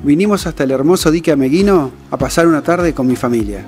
Vinimos hasta el hermoso dique Ameguino a pasar una tarde con mi familia.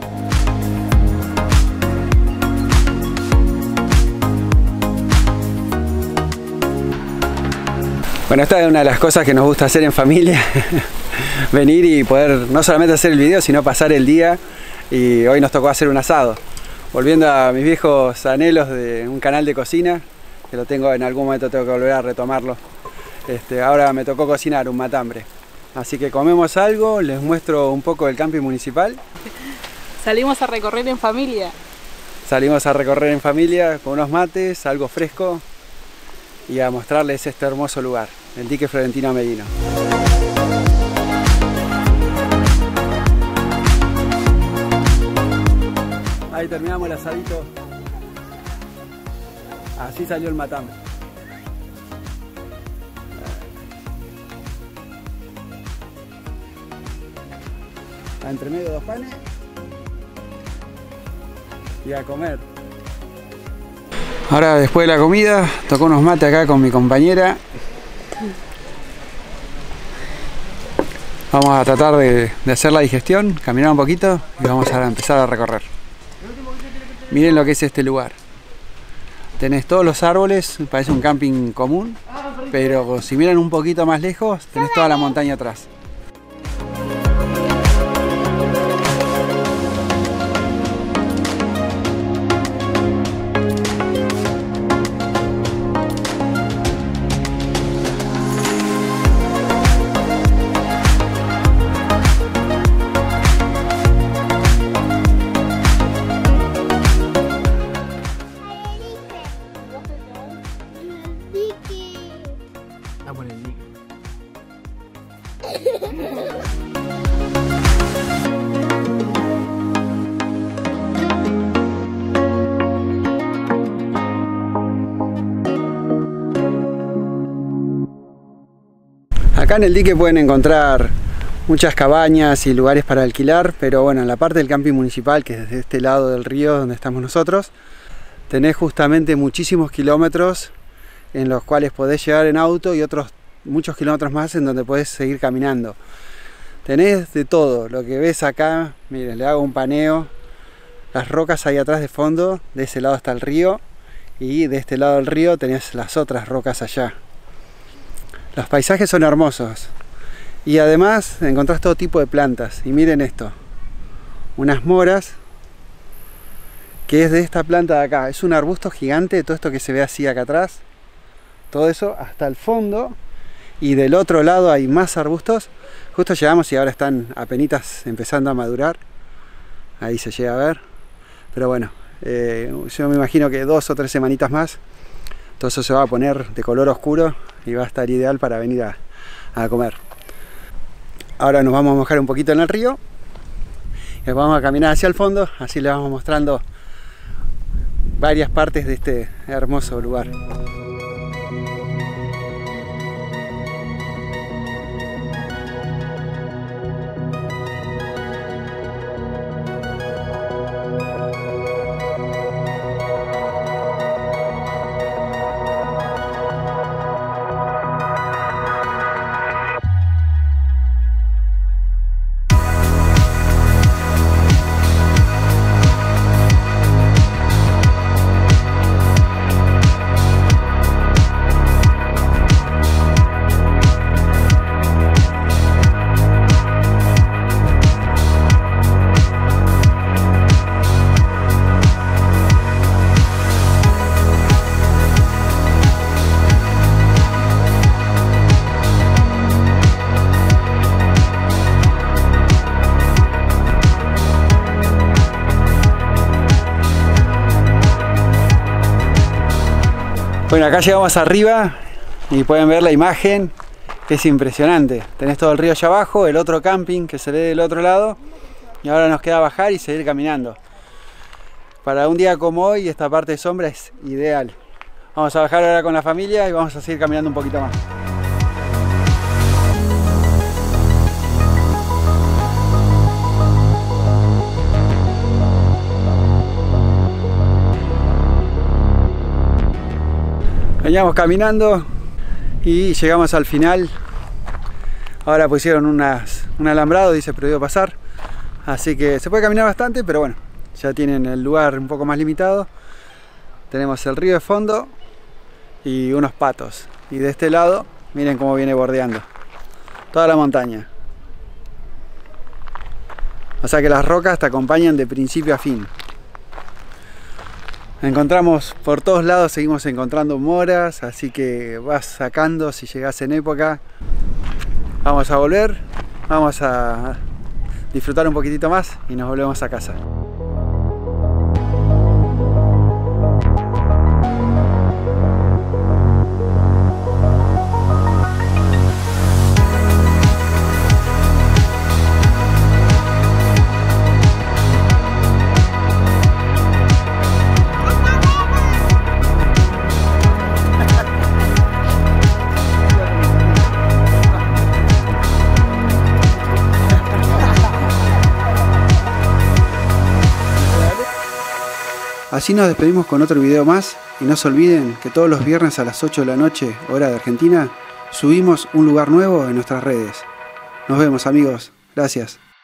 Bueno, esta es una de las cosas que nos gusta hacer en familia. Venir y poder no solamente hacer el video, sino pasar el día. Y hoy nos tocó hacer un asado. Volviendo a mis viejos anhelos de un canal de cocina, que lo tengo en algún momento, tengo que volver a retomarlo. Ahora me tocó cocinar un matambre. Así que comemos algo, les muestro un poco del camping municipal. Salimos a recorrer en familia. Salimos a recorrer en familia con unos mates, algo fresco y a mostrarles este hermoso lugar, el dique Florentino Ameguino. Ahí terminamos el asadito. Así salió el matambre. Entre medio dos panes y a comer. Ahora, después de la comida, tocó unos mates acá con mi compañera. Vamos a tratar de hacer la digestión, caminar un poquito y vamos a empezar a recorrer. Miren lo que es este lugar. Tenés todos los árboles, parece un camping común, pero si miran un poquito más lejos, tenés toda la montaña atrás. Acá en el dique pueden encontrar muchas cabañas y lugares para alquilar, pero bueno, en la parte del camping municipal, que es de este lado del río donde estamos nosotros, tenés justamente muchísimos kilómetros en los cuales podés llegar en auto y otros muchos kilómetros más en donde podés seguir caminando. Tenés de todo, lo que ves acá, miren, le hago un paneo, las rocas ahí atrás de fondo, de ese lado está el río y de este lado del río tenés las otras rocas allá. Los paisajes son hermosos y además encontrás todo tipo de plantas. Y miren esto, unas moras, que es de esta planta de acá. Es un arbusto gigante, todo esto que se ve así acá atrás, todo eso hasta el fondo. Y del otro lado hay más arbustos. Justo llegamos y ahora están apenitas empezando a madurar. Ahí se llega a ver. Pero bueno, yo me imagino que 2 o 3 semanitas más todo eso se va a poner de color oscuro y va a estar ideal para venir a comer. Ahora nos vamos a mojar un poquito en el río y vamos a caminar hacia el fondo, así les vamos mostrando varias partes de este hermoso lugar. Bueno, acá llegamos arriba y pueden ver la imagen, que es impresionante. Tenés todo el río allá abajo, el otro camping que se ve del otro lado y ahora nos queda bajar y seguir caminando. Para un día como hoy esta parte de sombra es ideal. Vamos a bajar ahora con la familia y vamos a seguir caminando un poquito más. Veníamos caminando y llegamos al final. Ahora pusieron unas un alambrado dice prohibido pasar, así que se puede caminar bastante, pero bueno, ya tienen el lugar un poco más limitado. Tenemos el río de fondo y unos patos, y de este lado miren cómo viene bordeando toda la montaña, o sea que las rocas te acompañan de principio a fin. Encontramos por todos lados, seguimos encontrando moras, así que vas sacando si llegas en época. Vamos a volver, vamos a disfrutar un poquitito más y nos volvemos a casa. Así nos despedimos con otro video más, y no se olviden que todos los viernes a las 8 de la noche, hora de Argentina, subimos un lugar nuevo en nuestras redes. Nos vemos amigos, gracias.